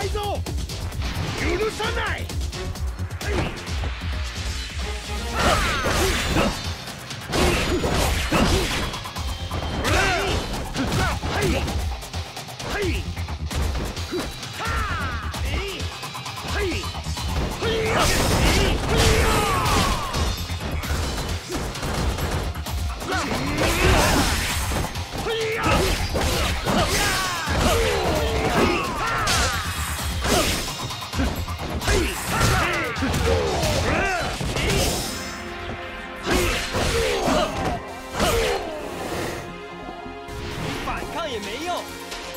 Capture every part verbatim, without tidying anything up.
ないぞ。許さない。 反抗也没用。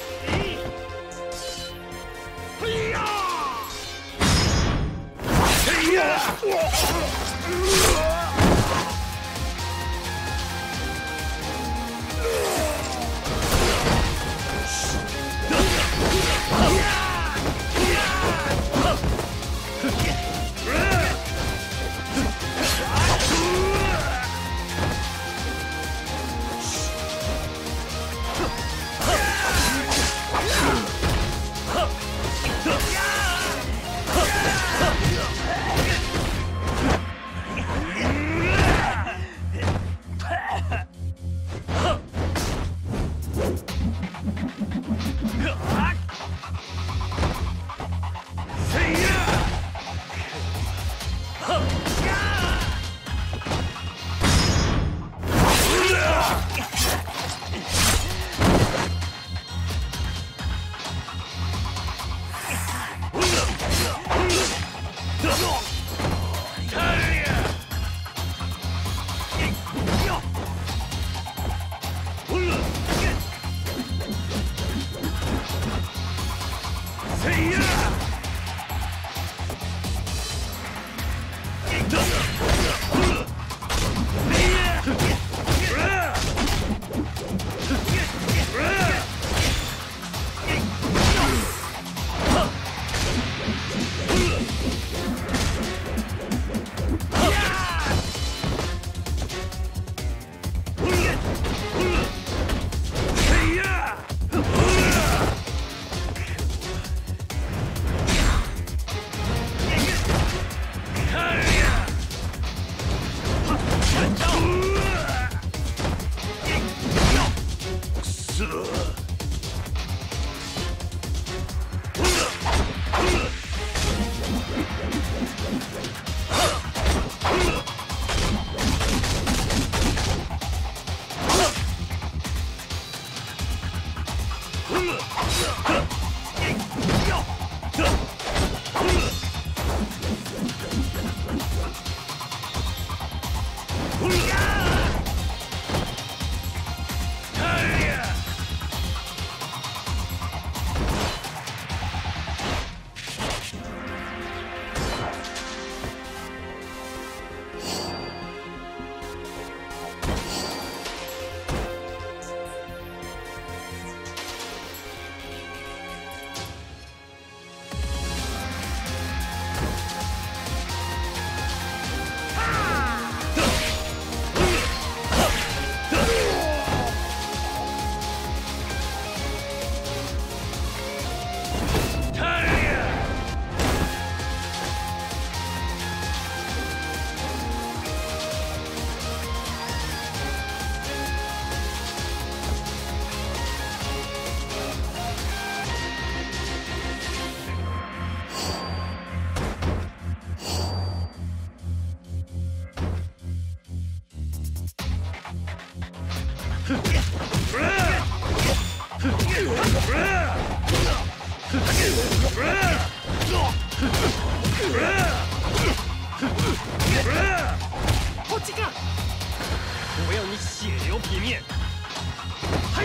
こっちか！我要你血流披面！嘿！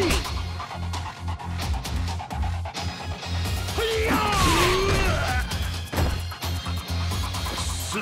嘿呀！是。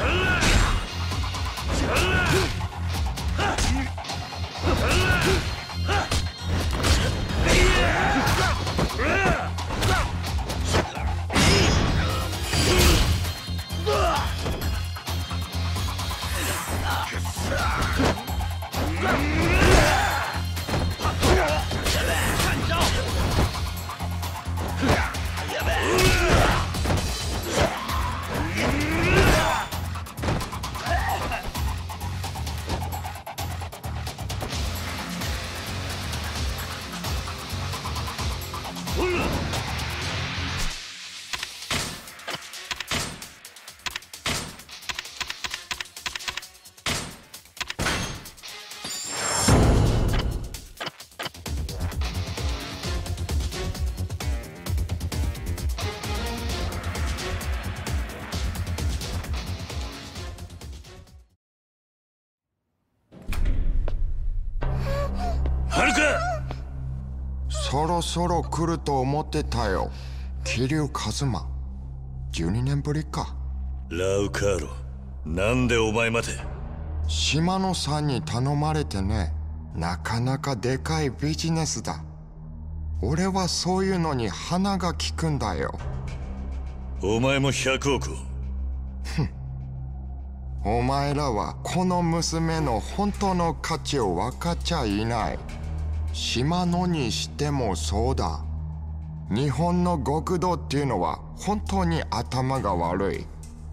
そろそろ来ると思ってたよ。桐生一馬。じゅうにねんぶりか。 ラウカーロ、なんでお前まで。 島野さんに頼まれてね。なかなかでかいビジネスだ。俺はそういうのに鼻が利くんだよ。 お前もひゃくおくを。 ふん。お前らはこの娘の本当の価値を分かっちゃいない。島野にしてもそうだ。日本の極道っていうのは本当に頭が悪い。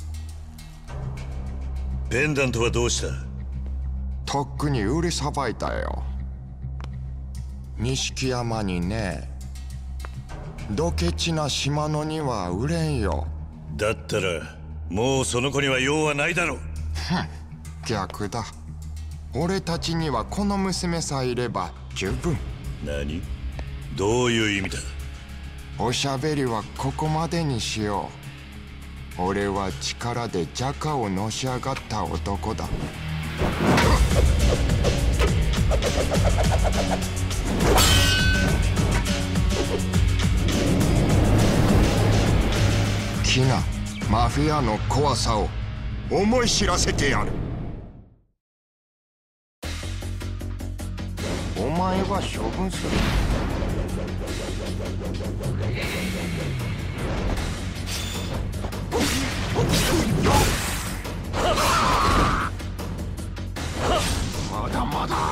ペンダントはどうした？ とっくに売りさばいたよ。錦山にね。ドケチな島野には売れんよ。 だったらもうその子には用はないだろう。 ふん、逆だ。俺たちにはこの娘さえいれば十分。 何？どういう意味だ？ おしゃべりはここまでにしよう。俺は力でジャカをのし上がった男だ。キナ、マフィアの怖さを思い知らせてやる。お前は処分する。まだまだ。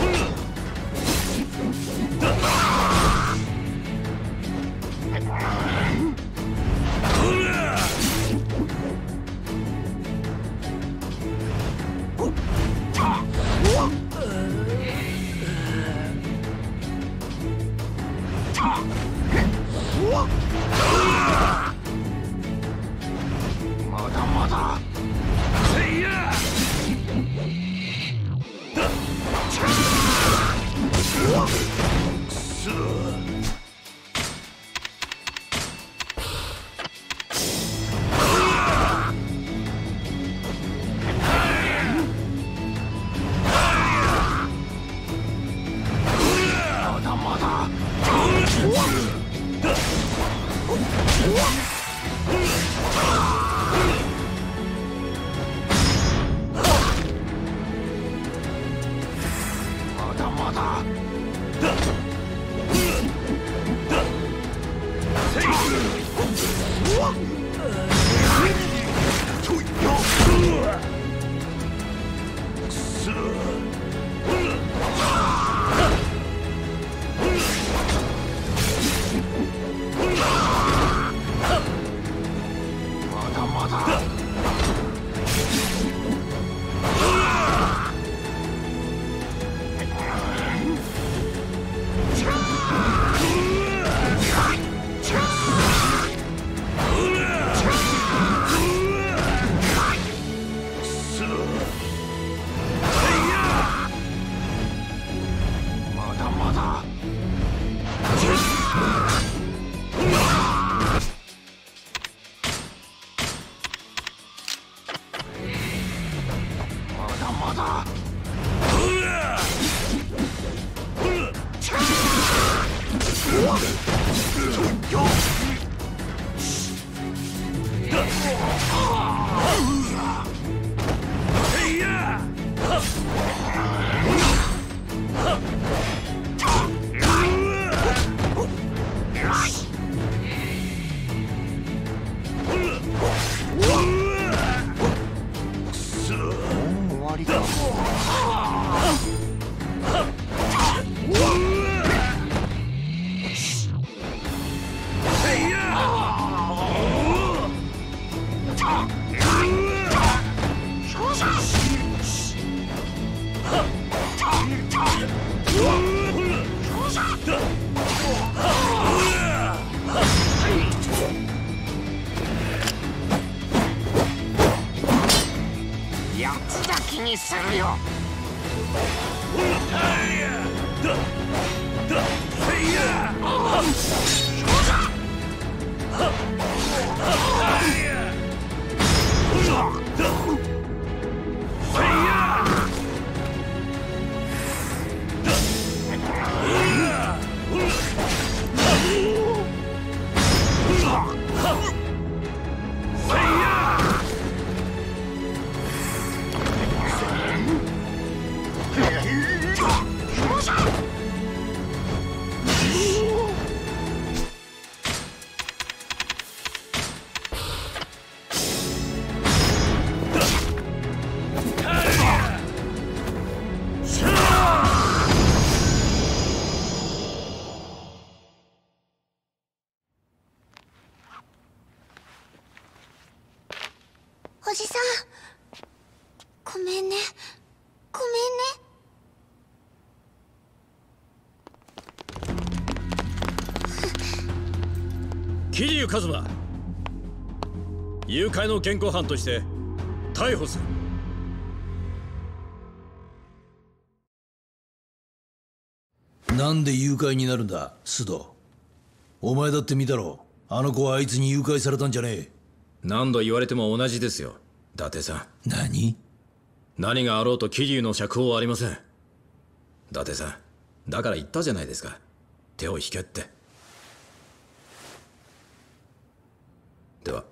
まだまだ。せいや。まだまだ。 わりか。やつだ気にするよ。 おじさん、ごめんね、ごめんね。桐生一馬、誘拐の現行犯として逮捕する。なんで誘拐になるんだ、須藤。お前だって見たろ。あの子はあいつに誘拐されたんじゃねえ。 何度言われても同じですよ、伊達さん。 何？ 何があろうと桐生の釈放はありません。伊達さん、だから言ったじゃないですか、手を引けって。では。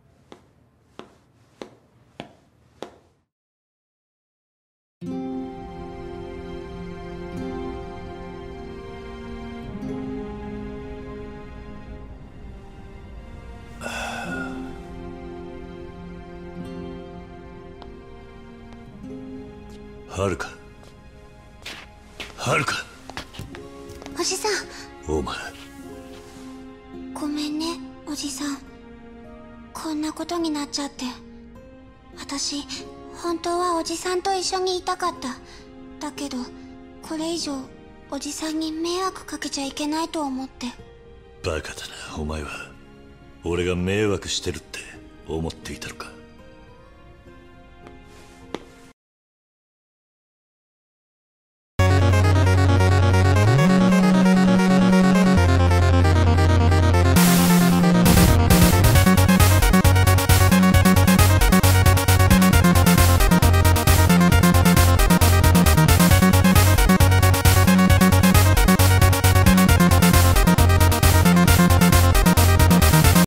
はるか、はるか。 おじさん。 お前。 ごめんね、おじさん。こんなことになっちゃって。私、本当はおじさんと一緒にいたかった。だけど、これ以上、おじさんに迷惑かけちゃいけないと思って。 バカだな、お前は。俺が迷惑してるって思っていたのか。